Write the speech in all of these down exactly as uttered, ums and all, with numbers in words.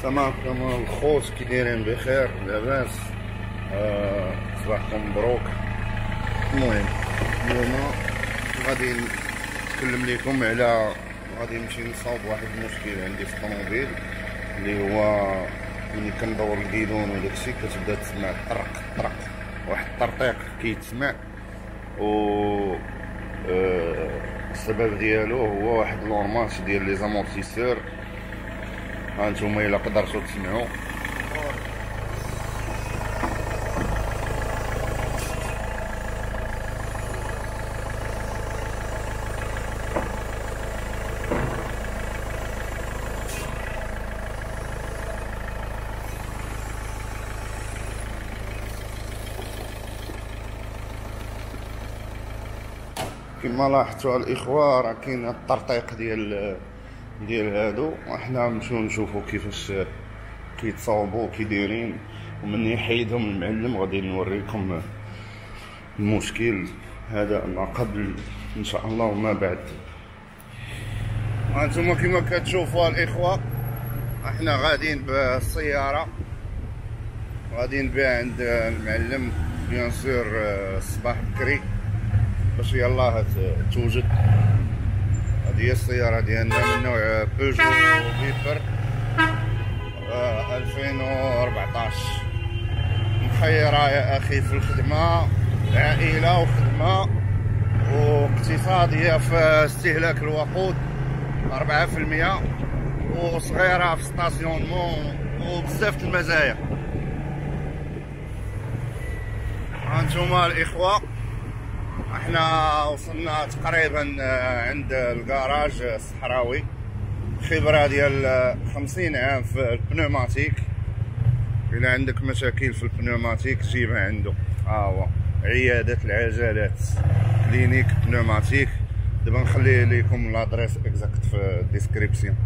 سماكم الخوت كي دايرين بخير لاباس؟ آه صباحكم مبروك. المهم اليوم غادي نتكلم لكم على غادي نمشي نصاوب واحد المشكل عندي في الطوموبيل، اللي هو ملي كندور الكيدون وداكشي كتبدا تسمع طرق طرق واحد الطرطيق كيتسمع، و آه السبب ديالو هو واحد لورماش ديال لي زامورتيسور. هانتوما الا قدرتو تسمعوا. كما لاحظتوا الاخوه راه كاين الطرطيق ديال ديال هادو، وحنا نمشيو نشوفوا كيفاش كيتصاوبوا كي دايرين، ومن يحيدهم المعلم غادي نوريكم المشكل هذا ما قبل ان شاء الله وما بعد. هانتوما كما كتشوفوا الاخوه احنا غاديين بالسياره، غاديين بها عند المعلم بيان سور الصباح بكري باش يلاه توجد. هذه هي السيارة ديالنا من نوع بيجو فيبر ألفين وأربعطاش. مخيرة يا أخي في الخدمة، عائلة وخدمة واقتصادية في استهلاك الوقود أربعة في المية، وصغيرة في ستاسيونمون وبزاف المزايا. هانتوما الإخوة احنا وصلنا تقريبا عند الكراج الصحراوي، خبرة ديال خمسين عام في البنوماتيك. إلا عندك مشاكل في البنوماتيك جيبها عنده. ها هو عيادة العجلات كلينيك بنوماتيك. دابا نخلي لكم لادريس اكزاكت في الديسكريبسيون.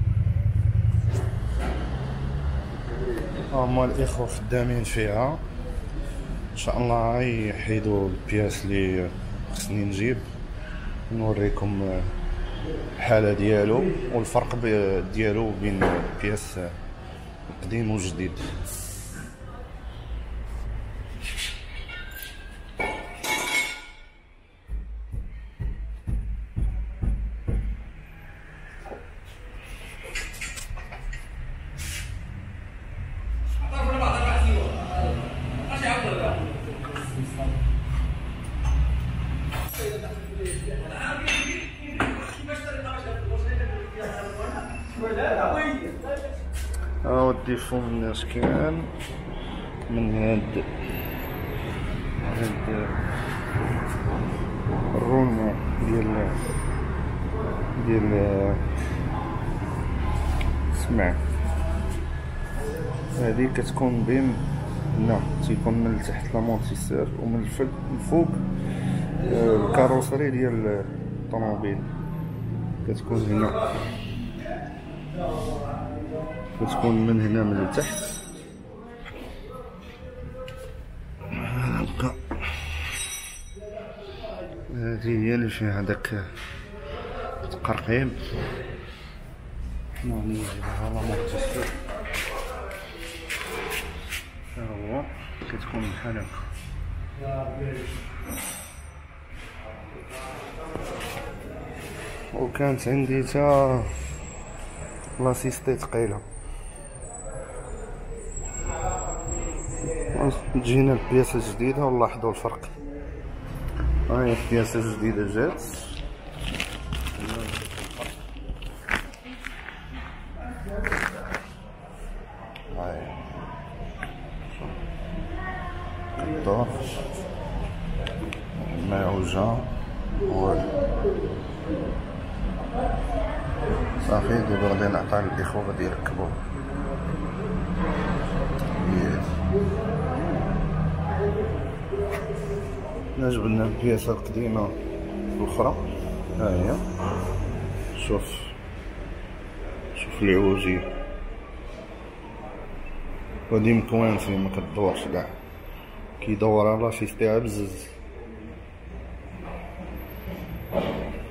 هما الاخوة خدامين فيها ان شاء الله يحيدوا البياس اللي خصني نجيب، نوريكم الحاله ديالو والفرق ديالو بين البياس القديم والجديد. هاو الديفو مناش كان من هاد هاد الرولمون ديال ديال سمع، هادي كتكون بين هنا تيكون من التحت لامورتيسور، ومن الفوق الكاروسري ديال الطوموبيل كتكون هنا، كتكون من هنا من التحت. هاكا هادي هي اللي فيها داك التقرقيم. هنا نجيبها لامورتيسور، ها هو كتكون بحال هكا. وكانت عندي تا لاسيستي ثقيله. جينا البياسه الجديده ونلاحظوا الفرق. هاهي البياسه الجديده جات، هاهي الدور المعوجه والو صافي. دابا غادي نعطيها للاخوه غادي يركبوه. جبنا البياسه القديمه الاخرى، ها هي. شوف شوف العوجيه، ودي مكوانسين ما كدورش كاع، كيدورها لاسيستيها بزز.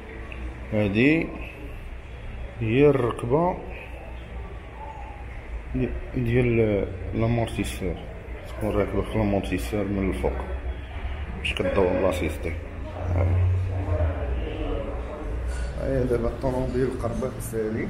هادي هي الركبه ديال لامورتيسور، تكون راكبه في لامورتيسور من الفوق باش كدور لاسيستي. هاهي دابا الطوموبيل قربت تسالي،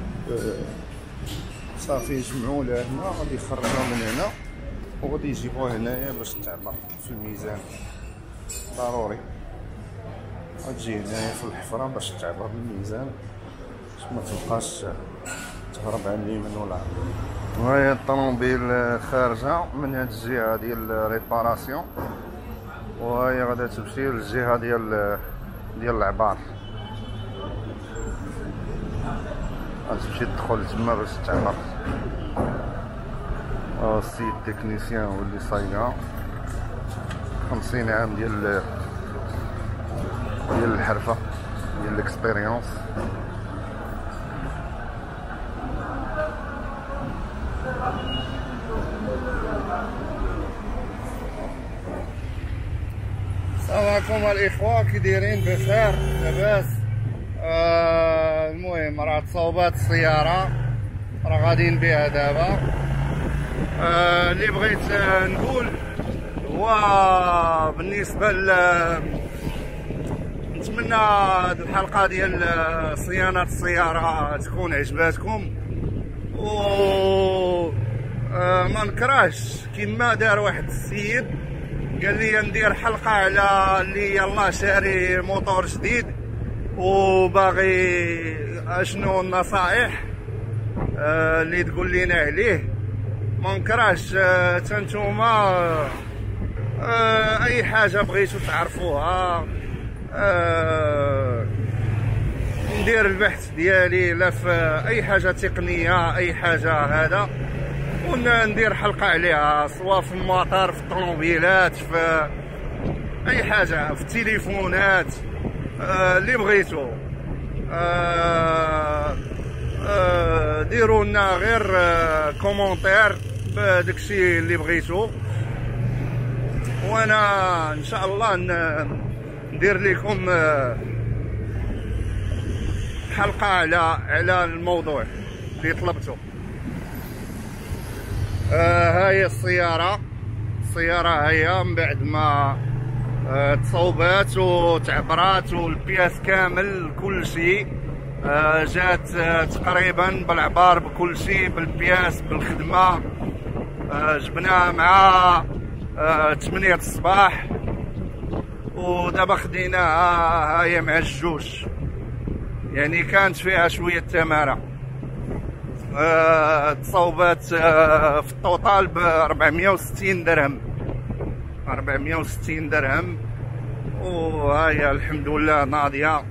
صافي يجمعوا لها هنا، غادي يخرجوها من هنا وغادي يجيبوها هنايا باش تعبر في الميزان. ضروري غتجي هنايا في الحفرة باش تعبر بالميزان باش ما تبقاش تهرب على اليمين والعرض. وهي الطوموبيل خارجة من هاد الجهة ديال ريباراسيون، وهي غادا تمشي للجهة ديال ديال العبار، غتمشي تدخل تما باش تعبر. ها السيد تكنيسيان هو اللي صايغها، خمسين عام ديال ديال الحرفة ديال الاكسبيريونس. السلام عليكم الاخوة، كي دايرين؟ بخير؟ لاباس؟ آه المهم راه تصاوبات السيارة، راه غاديين بها دابا. آه اللي بغيت آه نقول هو بالنسبة ل نتمنى هاد الحلقة ديال صيانة السيارة تكون عجباتكم، و آه ما نكرهش كيما دار واحد السيد قال لي ندير حلقة على اللي يلا شاري موتور جديد وباغي اشنو النصائح آه اللي تقول لينا عليه. ما نكرهش آه تنتوما آه اي حاجة بغيتو تعرفوها آه ندير البحث ديالي لا في اي حاجة تقنية اي حاجة هذا وندير حلقة عليها، سواء في المطار في الطوموبيلات في اي حاجة في التليفونات آه اللي بغيتو. آه آه ديروا لنا غير آه كومونتير بداكشي اللي بغيتو، وانا ان شاء الله ندير لكم آه حلقة على على الموضوع اللي طلبته. آه هاي السيارة السيارة هي من بعد ما آه تصوبات وتعبرات والبياس كامل كل شيء آه جات آه تقريبا بالعبار بكل شيء بالبياس بالخدمة. آه جبناها مع آه ثمانية الصباح ودابا خديناها هاي مع الجوج، يعني كانت فيها شوية تمارة. آه تصوبات آه في التوتال ب أربعمية وستين درهم أربعمية وستين درهم، وهاي الحمد لله ناضية.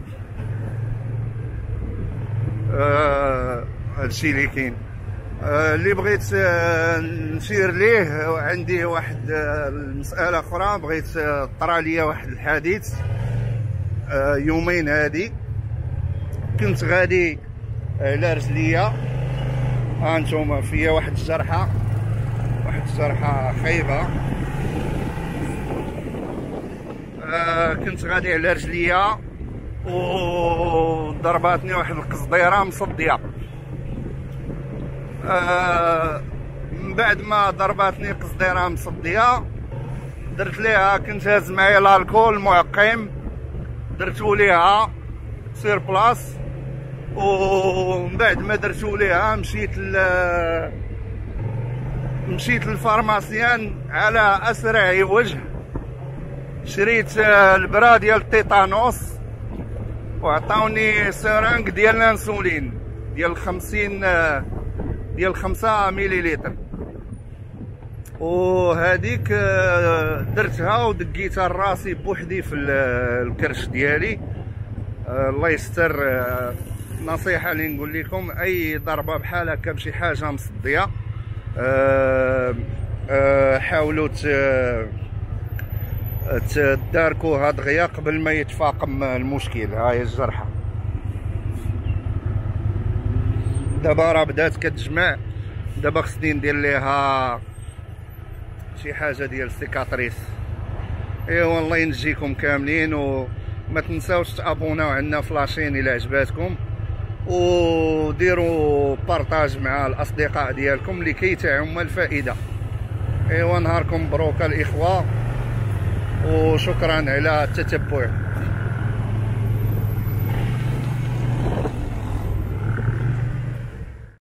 آه هادشي اللي كاين. آه اللي بغيت آه نشير ليه، عندي واحد آه المسألة أخرى بغيت آه طرا ليا واحد الحديث آه يومين هادي. كنت غادي على رجليا، هانتوما فيا واحد الجرحة واحد الجرحة خايبة. آه كنت غادي على رجليا وضرباتني واحد القصديرة مصدية. آه من بعد ما ضرباتني قصديرة مصدية درت ليها، كنت هاز معايا الالكول معقم، درتو ليها سير بلاص، ومن بعد ما درتو ليها مشيت ل مشيت للفارماسيان على اسرع وجه، شريت البرا ديال التيتانوس وعطاوني سرنج ديال الانسولين ديال خمسين ديال خمسة مليلتر، وهذيك درتها ودقيتها لراسي بوحدي في الكرش ديالي. الله يستر. نصيحة اللي نقول لكم، اي ضربة بحال هكا بشي حاجة مصدية حاولوا تداركوها دغيا قبل ما يتفاقم المشكل. هاي الجرحة دابا راه بدات كتجمع، دابا خصني ندير ليها شي حاجة ديال سيكاتريس. ايوا الله ينجيكم كاملين، وما تنساوش تابوناو عندنا في لاشين الى عجباتكم، وديروا بارطاج مع الاصدقاء ديالكم لكي تعم الفائده. ايوا نهاركم مبروك الاخوه، وشكرا على التتبع.